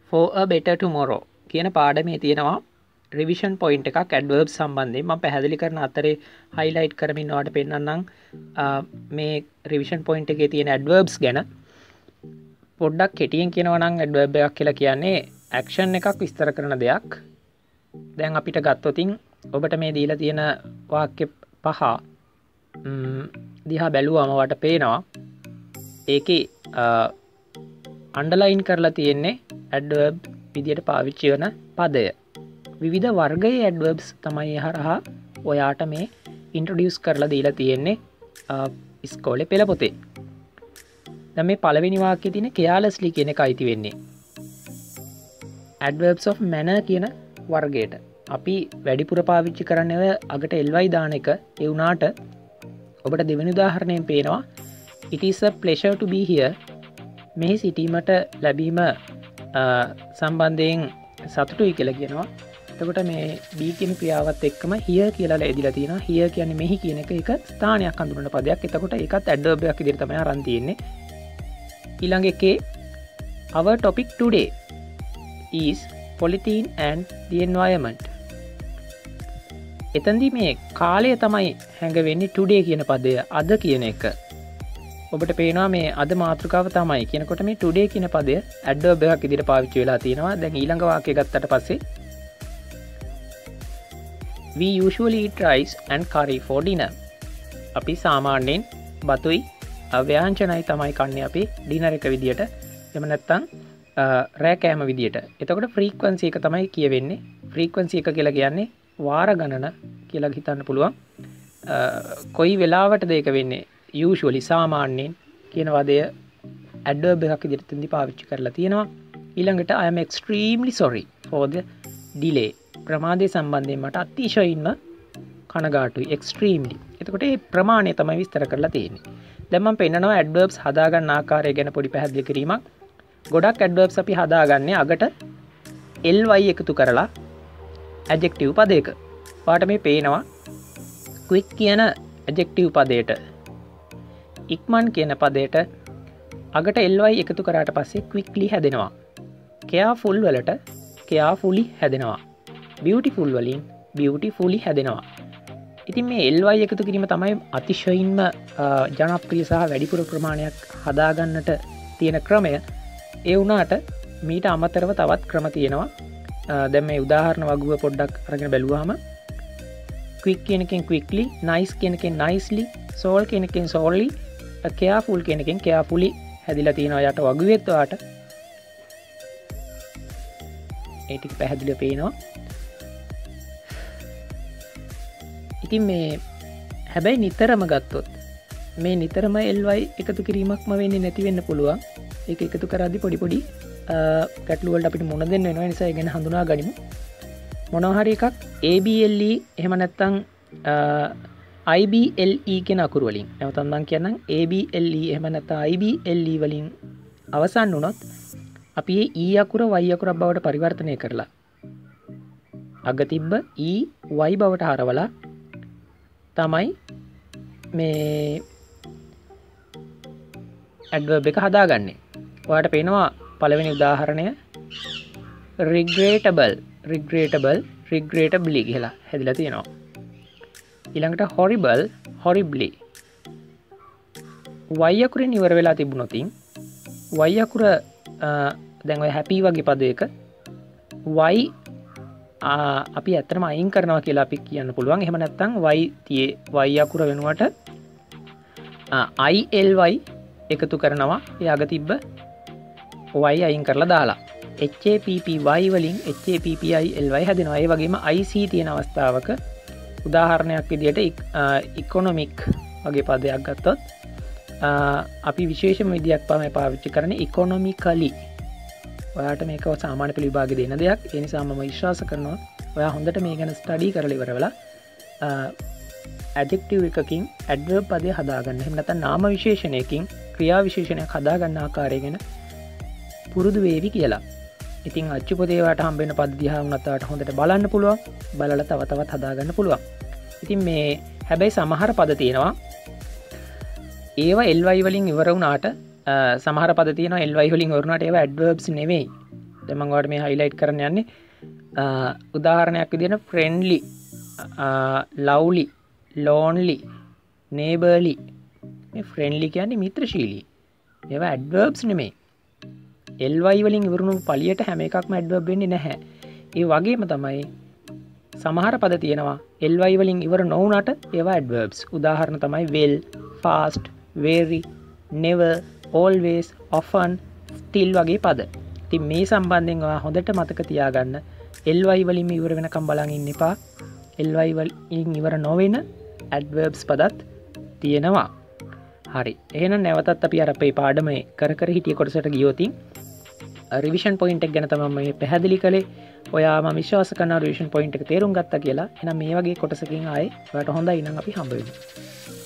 for a better tomorrow කියන පාඩමේ තියෙනවා revision point එකක් ඇඩ්වර්බ්ස් සම්බන්ධයෙන් මම පැහැදිලි කරන අතරේ highlight කරමින් ඔයාලට පෙන්නන්නම් මේ රිවිෂන් පොයින්ට් එකේ තියෙන ඇඩ්වර්බ්ස් ගැන පොඩ්ඩක් කෙටියෙන් කියනවා නම් ඇඩ්වර්බ් එකක් කියලා කියන්නේ action එකක් විස්තර කරන දෙයක්. දැන් අපිට ගත්තොතින් ඔබට මේ දීලා තියෙන වාක්‍ය පහ දිහා බැලුවම වට පේනවා ඒකේ අන්ඩර්ලයින් කරලා තියෙන්නේ ඇඩ්වර්බ් විදියට පාවිච්චි කරන පදය. විවිධ වර්ගයේ ඇඩ්වර්බ්ස් තමයි හරහා ඔයාට මේ ඉන්ට්‍රොඩියුස් කරලා දීලා තියෙන්නේ ඉස්කෝලේ පෙළ පොතේ. දැන් මේ පළවෙනි වාක්‍යයේ තියෙන carelessly කියන එක අයිති වෙන්නේ adverbs of manner කියන වර්ගයට. අපි වැඩිපුර පාවිච්චි කරන්නේ ඔය අගට ly දාන එක. ඒ වුණාට ඔබට දෙවෙනි උදාහරණයෙන් පේනවා it is a pleasure to be here. මෙහි සිටීමට ලැබීම සම්බන්ධයෙන් සතුටුයි කියලා කියනවා. එතකොට මේ be කියන ක්‍රියාවත් එක්කම here කියලා ලැබිලා තියෙනවා. here කියන්නේ මෙහි කියන එක ස්ථානයක් හඳුනන පදයක්. එතකොට ඒකත් adverb එකක් විදිහට තමයි අරන් තියෙන්නේ. ඊළඟ එකේ our topic today is polythene and the environment. එතනදී මේ කාලය තමයි හැඟවෙන්නේ today කියන පදය අද කියන එක. ඔබට පේනවා මේ අද මාතෘකාව තමයි කියනකොට මේ today කියන පදය adverb එකක් විදිහට පාවිච්චි වෙලා තියෙනවා. දැන් ඊළඟ වාක්‍යය ගත්තට පස්සේ we usually eat rice and curry for dinner. අපි සාමාන්‍යයෙන් බතුයි ව්‍යාංජනයි තමයි කන්නේ අපි ඩිනර් එක විදියට. එහෙම නැත්නම් රෑ කෑම විදියට. එතකොට ෆ්‍රීකවන්සි එක තමයි කියවෙන්නේ. ෆ්‍රීකවන්සි එක කියලා කියන්නේ වාර ගණන කියලා හිතන්න පුළුවන්. කොයි වෙලාවටද ඒක වෙන්නේ? usually සාමාන්‍යයෙන් කියන වදය adverb එකක් විදිහට තෙන්දි පාවිච්චි කරලා තියෙනවා. ඊළඟට I am extremely sorry for the delay. ප්‍රමාදය සම්බන්ධයෙන් මට අතිශයින්ම කනගාටුයි. extremely. එතකොට මේ ප්‍රමාණය තමයි විස්තර කරලා තියෙන්නේ. දැන් මම පෙන්නනවා adverbs හදාගන්න ආකාරය ගැන පොඩි පැහැදිලි කිරීමක්. ගොඩක් adverbs අපි හදාගන්නේ අගට ly එකතු කරලා adjective පදයක. ඔයාලට මේ පේනවා quick කියන adjective පදයට ඉක්මන් කියන පදයට අගට ly එකතු කරාට පස්සේ quickly හැදෙනවා. careful වලට carefully හැදෙනවා. beautiful වලින් beautifully හැදෙනවා. ඉතින් මේ ly එකතු කිරීම තමයි අතිශයින්ම ජනප්‍රිය සහ වැඩිපුර ප්‍රමාණයක් හදාගන්නට තියෙන ක්‍රමය. ඒ වුණාට මීට අමතරව තවත් ක්‍රම තියෙනවා. දැන් මේ උදාහරණ වගුව පොඩ්ඩක් අරගෙන බැලුවාම quick කියන එකෙන් quickly, nice කියන එකෙන් nicely, soul කියන එකෙන් solely, careful කියන එකෙන් carefully හැදිලා තියෙනවා. යට වගුවෙත් ඔයාට ඒ ටික පැහැදිලිව පේනවා. ඉතින් මේ හැබැයි නිතරම ගත්තොත් මේ නිතරම ly එකතු කිරීමක්ම වෙන්නේ නැති වෙන්න පුළුවන්. ඒක එකතු කරද්දී පොඩි ගැටලු වලට අපිට මුහුණ දෙන්න වෙනවා. ඒ නිසා ඒ ගැන හඳුනා ගනිමු. මොනවා හරි එකක් able එහෙම නැත්නම් ible කියන අකුරු වලින් නැවතත් මම කියන්නම් able එහෙම නැත්නම් ible වලින් අවසන් වුණොත් අපි මේ e අකුර y අකුරක් බවට පරිවර්තනය කරලා අග තිබ්බ e y බවට හරවලා තමයි මේ adverb එක හදාගන්නේ. ඔයාලට පේනවා පළවෙනි උදාහරණය regrettably කියලා හැදිලා තියෙනවා. ඊළඟට horribly y අකුරෙන් ඉවර වෙලා තිබුණොතින් y අකුර දැන් ඔය happy වගේ පදයක y අපි ඇත්තටම අයින් කරනවා කියලා අපි කියන්න පුළුවන්. එහෙම නැත්නම් y අකුර වෙනුවට ily එකතු කරනවා. ඒ අග තිබ්බ y අයින් කරලා දාලා happy වලින් happy හැදෙනවා. ඒ වගේම ic තියෙන අවස්ථාවක උදාහරණයක් විදිහට economic වගේ පදයක් ගත්තොත් අපි විශේෂම විදියක් තමයි පාවිච්චි කරන්නේ economically. ඔයාට මේක සාමාන්‍ය පෙළ විභාගෙ දෙන දෙයක්. ඒ නිසා මම විශ්වාස කරනවා ඔයා හොඳට මේ ගැන ස්ටඩි කරලා ඉවර වෙලා adjective එකකින් adverb පදේ හදාගන්න. එහෙම නැත්නම් නාම විශේෂණයකින් ක්‍රියා විශේෂණයක් හදාගන්න ආකාරය ගැන පුරුදු වේවි කියලා. ඉතින් අච්චු පොතේ වාට හම්බ වෙන පද දිහා වුණත් වාට හොඳට බලන්න පුළුවන්. බලලා තව තවත් හදාගන්න පුළුවන්. ඉතින් මේ හැබැයි සමහර පද තියෙනවා ඒවා ly වලින් ඉවර වුණාට සමහර පද තියෙනවා ly වලින් ඉවර වුණාට ඒවා adverbs නෙවෙයි. දැන් මම ඔයාලට මේ highlight කරන්න යන්නේ උදාහරණයක් විදිහට friendly, lovely, lonely, neighborly. මේ friendly කියන්නේ මිත්‍රශීලී. මේවා adverbs නෙමෙයි. ly වලින් ඉවරුණු පළියට හැම එකක්ම adverb වෙන්නේ නැහැ. ඒ වගේම තමයි සමහර පද තියෙනවා ly වලින් ඉවර නොවුනට ඒවා adverbs. උදාහරණ තමයි well, fast, very, never, always, often, still වගේ පද. ඉතින් මේ සම්බන්ධයෙන් ඔයා හොඳට මතක තියාගන්න ly වලින් ඉවර වෙනකම් බලන් ඉන්න එපා. ly වලින් ඉවර නොවන adverbs පදත් තියෙනවා. හරි. එහෙනම් නැවතත් අපි අර අපේ පාඩමේ කර හිටිය කොටසට ගියොතින් රිවිෂන් පොයින්ට් එක ගැන තමයි මම පැහැදිලි කළේ. ඔයා මම විශ්වාස කරනවා රිවිෂන් පොයින්ට් එක තේරුම් ගත්තා කියලා. එහෙනම් මේ වගේ කොටසකින් ආයේ ඔයාලට හොඳයි නම් අපි හම්බ වෙමු.